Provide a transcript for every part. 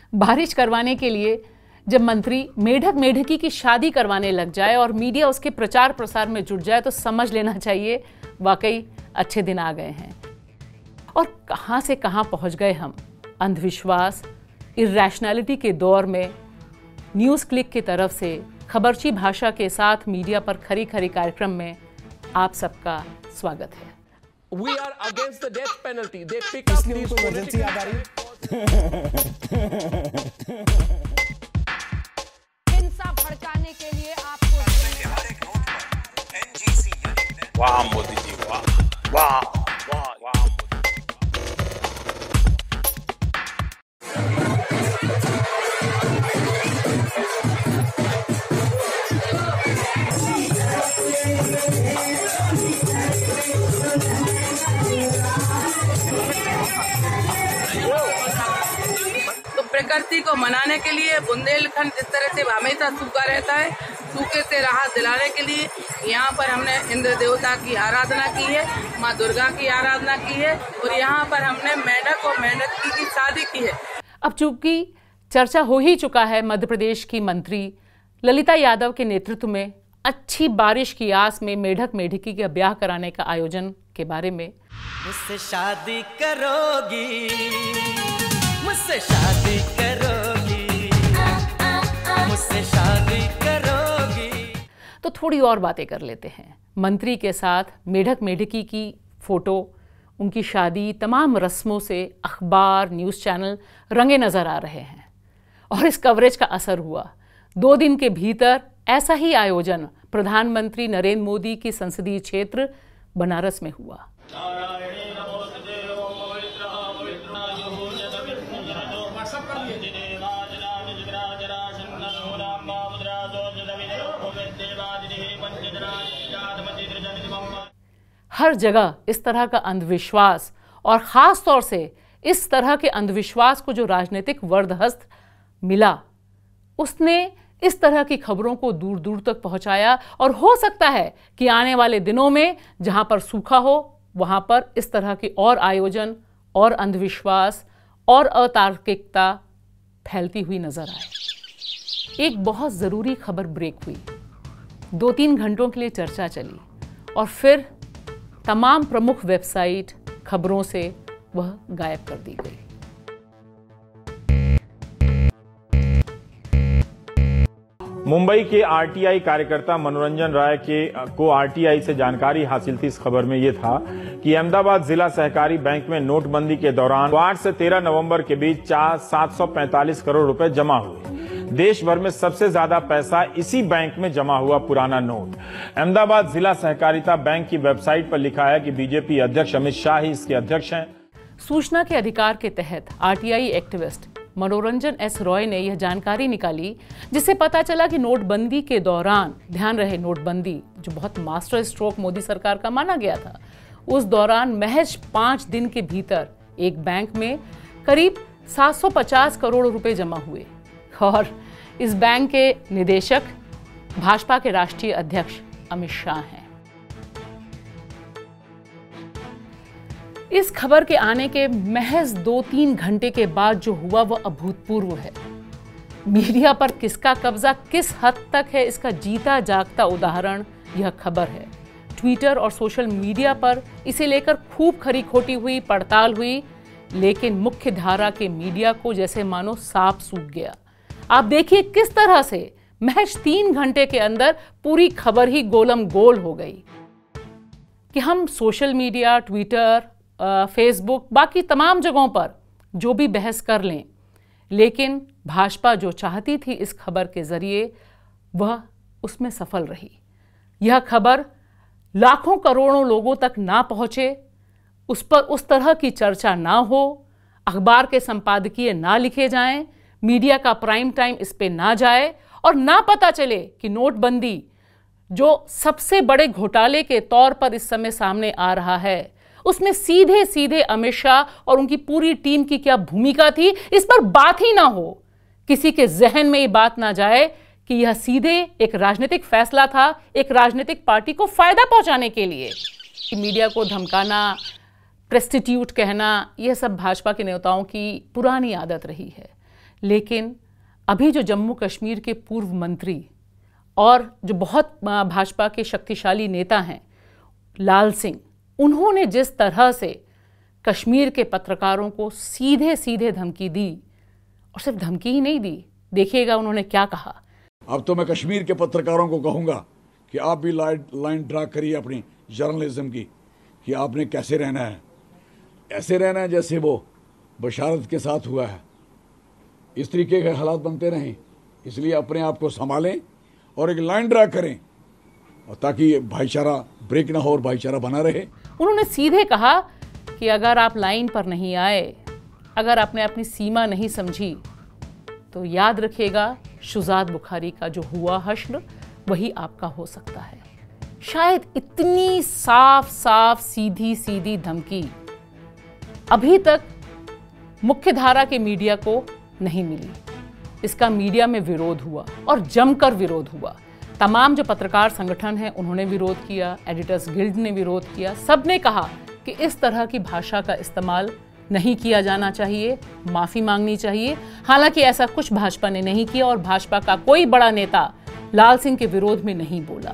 बारिश करवाने के लिए जब मंत्री मेढक मेढकी की शादी करवाने लग जाए और मीडिया उसके प्रचार प्रसार में जुट जाए तो समझ लेना चाहिए वाकई अच्छे दिन आ गए हैं। और कहां से कहां पहुंच गए हम। अंधविश्वास, इरैशनैलिटी के दौर में न्यूज़ क्लिक की तरफ से खबरची भाषा के साथ मीडिया पर खरी खरी कार्यक्रम में आप सबका स्वागत है। We are against the death penalty. They pick up these emergency याद आ रही हिंसा भड़काने के लिए आपको हर एक नोट पर NGC। वाह मोदी जी, वाह वाह वाह वाह। तो प्रकृति को मनाने के लिए बुंदेलखंड जिस तरह से हमेशा सूखा रहता है, सूखे से राहत दिलाने के लिए यहाँ पर हमने इंद्र देवता की आराधना की है, माँ दुर्गा की आराधना की है और यहाँ पर हमने मेढक और मेढकी की शादी की है। अब चूंकि चर्चा हो ही चुका है मध्य प्रदेश की मंत्री ललिता यादव के नेतृत्व में अच्छी बारिश की आस में मेढक मेढकी का ब्याह कराने का आयोजन के बारे में, मुझसे शादी करोगी, मुझसे शादी करोगी, मुझसे शादी करोगी, तो थोड़ी और बातें कर लेते हैं। मंत्री के साथ मेढक मेढकी की फोटो, उनकी शादी, तमाम रस्मों से अखबार, न्यूज़ चैनल रंगे नजर आ रहे हैं और इस कवरेज का असर हुआ। 2 दिन के भीतर ऐसा ही आयोजन प्रधानमंत्री नरेंद्र मोदी की संसदीय क्षेत्र बनारस में हुआ। हर जगह इस तरह का अंधविश्वास और खास तौर से इस तरह के अंधविश्वास को जो राजनीतिक वर्दहस्त मिला, उसने इस तरह की खबरों को दूर दूर तक पहुंचाया और हो सकता है कि आने वाले दिनों में जहां पर सूखा हो वहां पर इस तरह के और आयोजन और अंधविश्वास और अतार्किकता फैलती हुई नजर आए। एक बहुत ज़रूरी खबर ब्रेक हुई, 2-3 घंटों के लिए चर्चा चली और फिर तमाम प्रमुख वेबसाइट खबरों से वह गायब कर दी गई। मुंबई के आरटीआई कार्यकर्ता मनोरंजन राय को आरटीआई से जानकारी हासिल थी। इस खबर में यह था कि अहमदाबाद जिला सहकारी बैंक में नोटबंदी के दौरान 8 से 13 नवंबर के बीच 745 करोड़ रुपए जमा हुए। देश भर में सबसे ज्यादा पैसा इसी बैंक में जमा हुआ पुराना नोट। अहमदाबाद जिला सहकारिता बैंक की वेबसाइट पर लिखा है कि बीजेपी अध्यक्ष अमित शाह ही इसके अध्यक्ष हैं। सूचना के अधिकार के तहत RTI activist Manoranjan S Roy ने यह जानकारी निकाली, जिससे पता चला कि नोटबंदी के दौरान, ध्यान रहे नोटबंदी जो बहुत मास्टर स्ट्रोक मोदी सरकार का माना गया था, उस दौरान महज 5 दिन के भीतर एक बैंक में करीब 750 करोड़ रुपए जमा हुए और इस बैंक के निदेशक भाजपा के राष्ट्रीय अध्यक्ष अमित शाह हैं। इस खबर के आने के महज 2-3 घंटे के बाद जो हुआ वह अभूतपूर्व है। मीडिया पर किसका कब्जा किस हद तक है, इसका जीता जागता उदाहरण यह खबर है। ट्विटर और सोशल मीडिया पर इसे लेकर खूब खरी खोटी हुई, पड़ताल हुई, लेकिन मुख्य धारा के मीडिया को जैसे मानो सांप सूख गया। आप देखिए किस तरह से महज 3 घंटे के अंदर पूरी खबर ही गोलम गोल हो गई कि हम सोशल मीडिया, ट्विटर, फेसबुक, बाकी तमाम जगहों पर जो भी बहस कर लें, लेकिन भाजपा जो चाहती थी इस खबर के जरिए वह उसमें सफल रही। यह खबर लाखों करोड़ों लोगों तक ना पहुंचे, उस पर उस तरह की चर्चा ना हो, अखबार के संपादकीय ना लिखे जाएं, मीडिया का प्राइम टाइम इस पे ना जाए और ना पता चले कि नोटबंदी जो सबसे बड़े घोटाले के तौर पर इस समय सामने आ रहा है, उसमें सीधे सीधे अमित शाह और उनकी पूरी टीम की क्या भूमिका थी, इस पर बात ही ना हो। किसी के जहन में ये बात ना जाए कि यह सीधे एक राजनीतिक फैसला था, एक राजनीतिक पार्टी को फायदा पहुंचाने के लिए। कि मीडिया को धमकाना, प्रेस्टिट्यूट कहना, यह सब भाजपा के नेताओं की पुरानी आदत रही है। लेकिन अभी जो जम्मू कश्मीर के पूर्व मंत्री और जो बहुत भाजपा के शक्तिशाली नेता हैं लाल सिंह, उन्होंने जिस तरह से कश्मीर के पत्रकारों को सीधे सीधे धमकी दी, और सिर्फ धमकी ही नहीं दी, देखिएगा उन्होंने क्या कहा। अब तो मैं कश्मीर के पत्रकारों को कहूंगा कि आप भी लाइन ड्रा करिए अपनी जर्नलिज्म की, कि आपने कैसे रहना है। ऐसे रहना है जैसे वो बशारत के साथ हुआ है, इस तरीके के हालात बनते रहें। इसलिए अपने आप को संभालें और एक लाइन ड्रा करें, और ताकि भाईचारा ब्रेक ना हो और भाईचारा बना रहे। उन्होंने सीधे कहा कि अगर आप लाइन पर नहीं आए, अगर आपने अपनी सीमा नहीं समझी, तो याद रखिएगा शुजात बुखारी का जो हुआ हश्र वही आपका हो सकता है। शायद इतनी साफ साफ सीधी सीधी धमकी अभी तक मुख्य धारा के मीडिया को नहीं मिली। इसका मीडिया में विरोध हुआ और जमकर विरोध हुआ। तमाम जो पत्रकार संगठन हैं उन्होंने विरोध किया, एडिटर्स गिल्ड ने विरोध किया। सबने कहा कि इस तरह की भाषा का इस्तेमाल नहीं किया जाना चाहिए, माफी मांगनी चाहिए। हालांकि ऐसा कुछ भाजपा ने नहीं किया और भाजपा का कोई बड़ा नेता लाल सिंह के विरोध में नहीं बोला।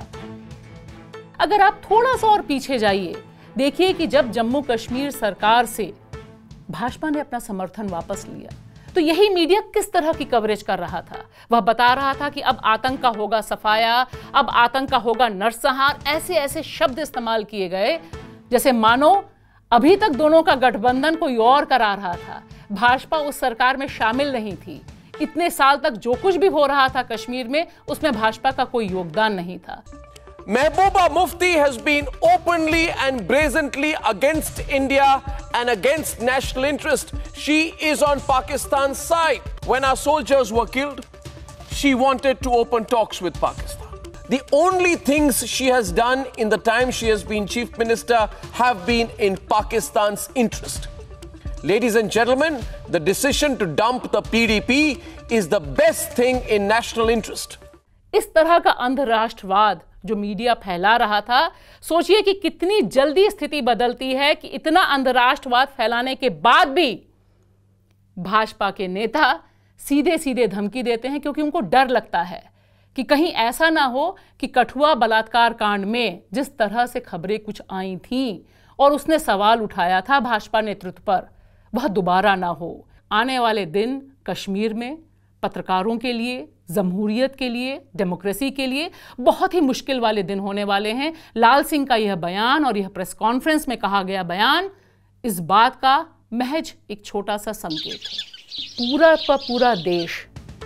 अगर आप थोड़ा सा और पीछे जाइए, देखिए कि जब जम्मू कश्मीर सरकार से भाजपा ने अपना समर्थन वापस लिया, तो यही मीडिया किस तरह की कवरेज कर रहा था। वह बता रहा था कि अब आतंक का होगा सफाया, अब आतंक का होगा नरसंहार। ऐसे ऐसे शब्द इस्तेमाल किए गए जैसे मानो अभी तक दोनों का गठबंधन कोई और करा रहा था। भाजपा उस सरकार में शामिल नहीं थी। इतने साल तक जो कुछ भी हो रहा था कश्मीर में, उसमें भाजपा का कोई योगदान नहीं था। Mehbooba Mufti has been openly and brazenly against India and against national interest. She is on Pakistan's side. When our soldiers were killed, she wanted to open talks with Pakistan. The only things she has done in the time she has been chief minister have been in Pakistan's interest. Ladies and gentlemen, the decision to dump the PDP is the best thing in national interest. इस तरह का अंधराष्ट्रवाद जो media फैला रहा था, सोचिए कि कितनी जल्दी स्थिति बदलती है कि इतना अंधराष्ट्रवाद फैलाने के बाद भी भाजपा के नेता सीधे सीधे धमकी देते हैं, क्योंकि उनको डर लगता है कि कहीं ऐसा ना हो कि कठुआ बलात्कार कांड में जिस तरह से खबरें कुछ आई थीं और उसने सवाल उठाया था भाजपा नेतृत्व पर, वह दोबारा ना हो। आने वाले दिन कश्मीर में पत्रकारों के लिए, जमहूरियत के लिए, डेमोक्रेसी के लिए बहुत ही मुश्किल वाले दिन होने वाले हैं। लाल सिंह का यह बयान और यह प्रेस कॉन्फ्रेंस में कहा गया बयान इस बात का महज एक छोटा सा संकेत है। पूरा का पूरा देश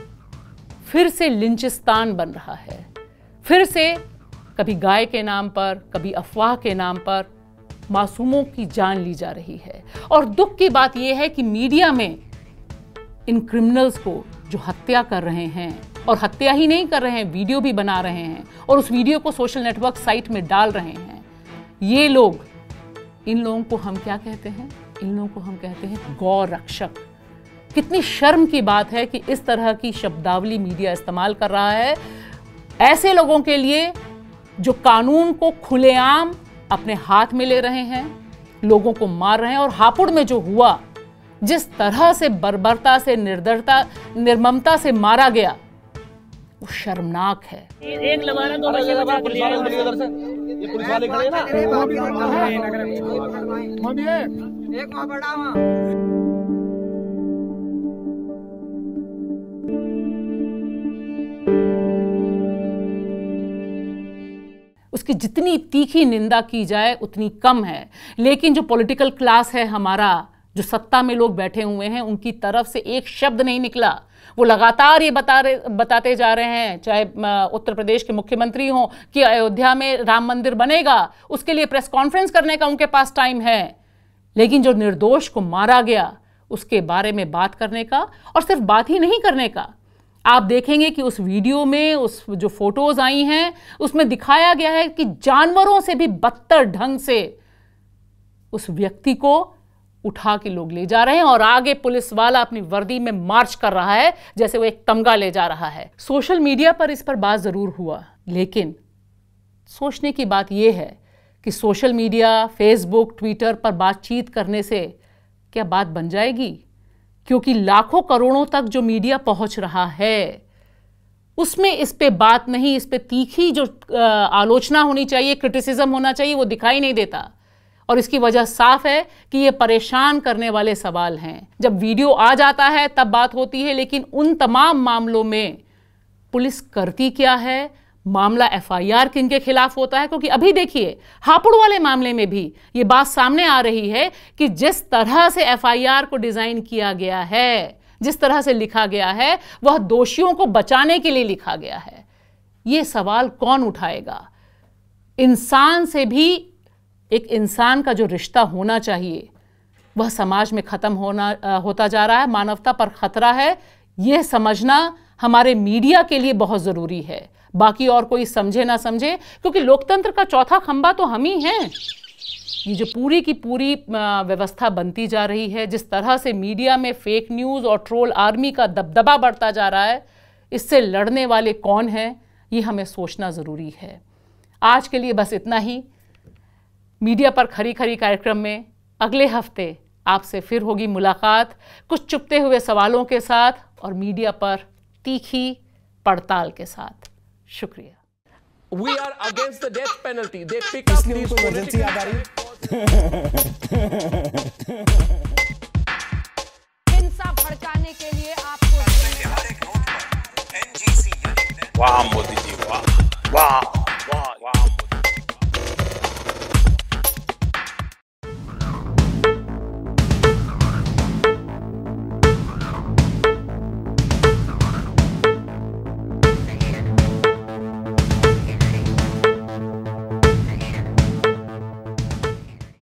फिर से लिंचिस्तान बन रहा है। फिर से कभी गाय के नाम पर, कभी अफवाह के नाम पर मासूमों की जान ली जा रही है। और दुख की बात यह है कि मीडिया में इन क्रिमिनल्स को जो हत्या कर रहे हैं, और हत्या ही नहीं कर रहे हैं, वीडियो भी बना रहे हैं और उस वीडियो को सोशल नेटवर्क साइट में डाल रहे हैं, ये लोग, इन लोगों को हम क्या कहते हैं? इन लोगों को हम कहते हैं गौ रक्षक। कितनी शर्म की बात है कि इस तरह की शब्दावली मीडिया इस्तेमाल कर रहा है ऐसे लोगों के लिए जो कानून को खुलेआम अपने हाथ में ले रहे हैं, लोगों को मार रहे हैं। और हापुड़ में जो हुआ, जिस तरह से बर्बरता से, निर्दयता, निर्ममता से मारा गया, वो शर्मनाक है। एक लगा दो पुलिस वाले खड़े ना, एक वहां बड़ा उसकी जितनी तीखी निंदा की जाए उतनी कम है। लेकिन जो पॉलिटिकल क्लास है हमारा, जो सत्ता में लोग बैठे हुए हैं, उनकी तरफ से एक शब्द नहीं निकला। वो लगातार ये बताते जा रहे हैं, चाहे उत्तर प्रदेश के मुख्यमंत्री हों, कि अयोध्या में राम मंदिर बनेगा, उसके लिए प्रेस कॉन्फ्रेंस करने का उनके पास टाइम है। लेकिन जो निर्दोष को मारा गया उसके बारे में बात करने का, और सिर्फ बात ही नहीं करने का, आप देखेंगे कि उस वीडियो में, उस जो फोटोज आई हैं, उसमें दिखाया गया है कि जानवरों से भी बदतर ढंग से उस व्यक्ति को उठा के लोग ले जा रहे हैं और आगे पुलिस वाला अपनी वर्दी में मार्च कर रहा है जैसे वो एक तमगा ले जा रहा है। सोशल मीडिया पर इस पर बात जरूर हुआ, लेकिन सोचने की बात यह है कि सोशल मीडिया, फेसबुक, ट्विटर पर बातचीत करने से क्या बात बन जाएगी? क्योंकि लाखों करोड़ों तक जो मीडिया पहुंच रहा है उसमें इस पे बात नहीं, इस पे तीखी जो आलोचना होनी चाहिए, क्रिटिसिज्म होना चाहिए, वो दिखाई नहीं देता। और इसकी वजह साफ है कि ये परेशान करने वाले सवाल हैं। जब वीडियो आ जाता है तब बात होती है, लेकिन उन तमाम मामलों में पुलिस करती क्या है, मामला एफआईआर किनके खिलाफ होता है। क्योंकि अभी देखिए हापुड़ वाले मामले में भी ये बात सामने आ रही है कि जिस तरह से एफआईआर को डिजाइन किया गया है, जिस तरह से लिखा गया है, वह दोषियों को बचाने के लिए लिखा गया है। ये सवाल कौन उठाएगा? इंसान से भी एक इंसान का जो रिश्ता होना चाहिए वह समाज में खत्म होता जा रहा है, मानवता पर खतरा है। यह समझना हमारे मीडिया के लिए बहुत जरूरी है। बाकी और कोई समझे ना समझे, क्योंकि लोकतंत्र का चौथा खंभा तो हम ही हैं। ये जो पूरी की पूरी व्यवस्था बनती जा रही है, जिस तरह से मीडिया में फेक न्यूज़ और ट्रोल आर्मी का दबदबा बढ़ता जा रहा है, इससे लड़ने वाले कौन हैं, ये हमें सोचना ज़रूरी है। आज के लिए बस इतना ही। मीडिया पर खरी खरी कार्यक्रम में अगले हफ्ते आपसे फिर होगी मुलाकात, कुछ चुपते हुए सवालों के साथ और मीडिया पर तीखी पड़ताल के साथ। शुक्रिया। We are against the death penalty. They pick up these political...